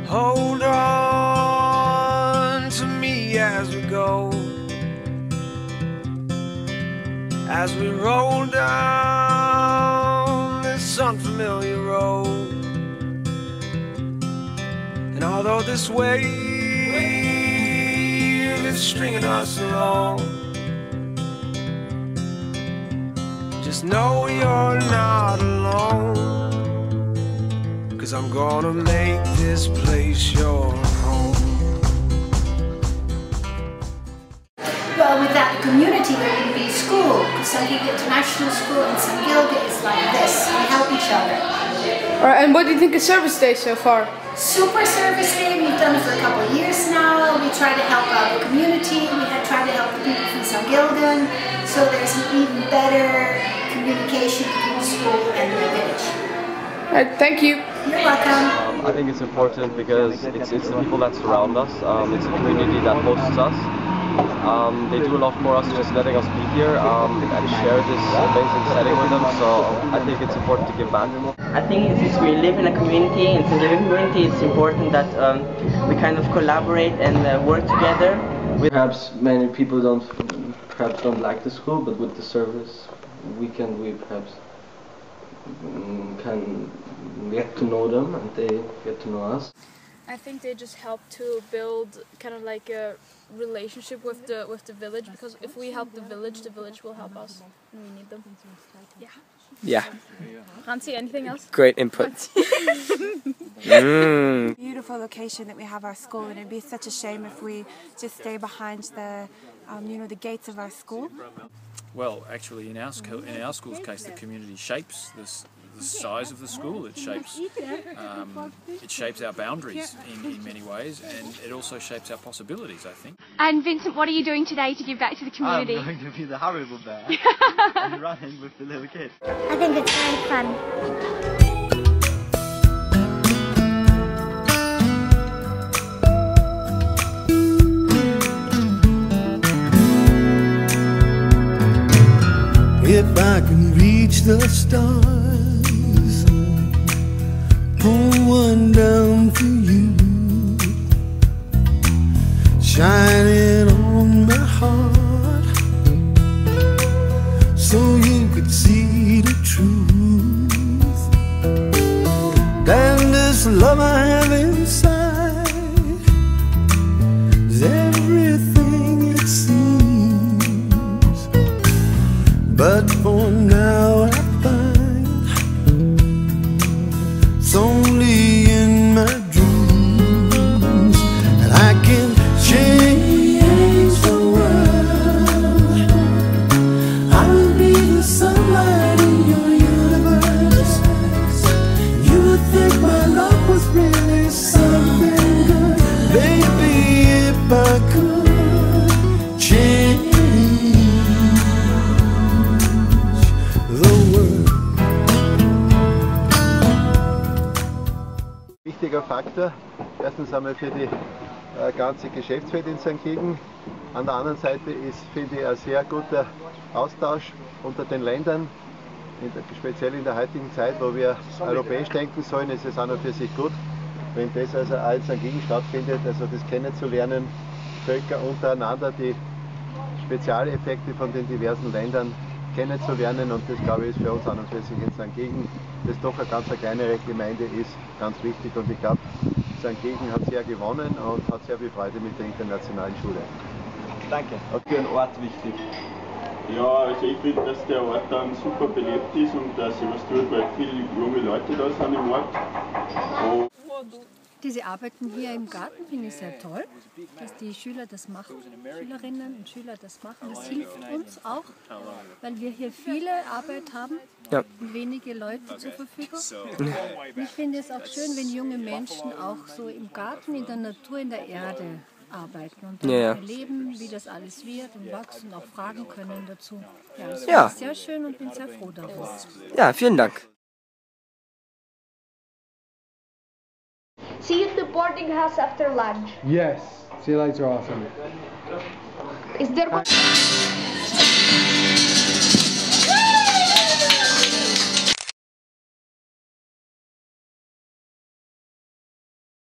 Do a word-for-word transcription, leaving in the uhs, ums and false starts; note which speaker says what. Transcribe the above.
Speaker 1: Hold on to me as we go, as we roll down this unfamiliar road. And although this wave is stringing us along, just know you're not alone, 'cause I'm gonna make this place your home.
Speaker 2: Well, without the community there wouldn't be a school. Gilgen International School in Saint Gilgen is like this. We help each other.
Speaker 3: Alright, and what do you think of service day so far?
Speaker 2: Super service day. We've done it for a couple of years now. We try to help out the community. We have tried to help the people from Saint Gilgen, so there's an even better communication between the school and the village.
Speaker 3: Alright, thank you.
Speaker 2: You're welcome.
Speaker 4: Um, I think it's important because it's, it's the people that surround us. Um, it's a community that hosts us. Um, they do a lot for us, just letting us be here um, and share this amazing setting with them. So I think it's important to give back.
Speaker 5: I think since we live in a community, in the living community, it's important that um, we kind of collaborate and uh, work together.
Speaker 4: Perhaps many people don't, perhaps don't like the school, but with the service weekend, we perhaps can get to know them and they get to know us.
Speaker 3: I think they just help to build kind of like a relationship with the with the village, because if we help the village, the village will help us, and we need them. Yeah.
Speaker 6: Yeah.
Speaker 3: Hansi, anything else?
Speaker 6: Great input. mm.
Speaker 7: Beautiful location that we have our school, and it'd be such a shame if we just stay behind the, um, you know, the gates of our school.
Speaker 8: Well, actually, in our school, in our school's case, the community shapes this. The size of the school, it shapes um, it shapes our boundaries in, in many ways, and it also shapes our possibilities, I think.
Speaker 9: And Vincent, what are you doing today to give back to the community?
Speaker 10: I'm going to be the Haribo bear and running with the little kids.
Speaker 9: I think it's very fun.
Speaker 1: If I can reach the stars, pull one down for you, shine it on my heart, so you could see the truth. And this love I have inside is everything it seems, but for now I find it's only in my dreams that I can change the world. I'll be the sunlight in your universe. You would think my love was really something good. Baby, if I could change the world.
Speaker 10: Wichtiger Faktor, erstens einmal für die äh, ganze Geschäftswelt in Sankt Gilgen. An der anderen Seite ist, finde ich, ein sehr guter Austausch unter den Ländern, in der, speziell in der heutigen Zeit, wo wir europäisch denken sollen, ist es an und für sich gut, wenn das also auch in Sankt Gilgen stattfindet, also das kennenzulernen, Völker untereinander, die Spezialeffekte von den diversen Ländern kennenzulernen, und das, glaube ich, ist für uns an und für sich in Sankt Gilgen, das doch eine ganz kleinere Gemeinde ist, ganz wichtig, und ich glaube, Sankt Gilgen hat sehr gewonnen und hat sehr viel Freude mit der internationalen Schule. Danke. Und für einen Ort wichtig?
Speaker 11: Ja, also ich finde, dass der Ort dann super belebt ist und dass sie was tut, weil viele junge Leute da sind im Ort. Und
Speaker 12: diese Arbeiten hier im Garten finde ich sehr toll, dass die Schüler das machen, Schülerinnen und Schüler das machen. Das hilft uns auch, weil wir hier viele Arbeit haben
Speaker 6: ja.
Speaker 12: und wenige Leute zur Verfügung. Und ich finde es auch schön, wenn junge Menschen auch so im Garten, in der Natur, in der Erde arbeiten und dann
Speaker 6: ja, ja.
Speaker 12: erleben, wie das alles wird und wächst und auch fragen können dazu. Ja, das
Speaker 6: ja.
Speaker 12: finde ich sehr schön und bin sehr froh darüber.
Speaker 6: Ja, vielen Dank.
Speaker 9: See you at the boarding house after lunch.
Speaker 13: Yes. See you later, Arthur.
Speaker 9: Is there one?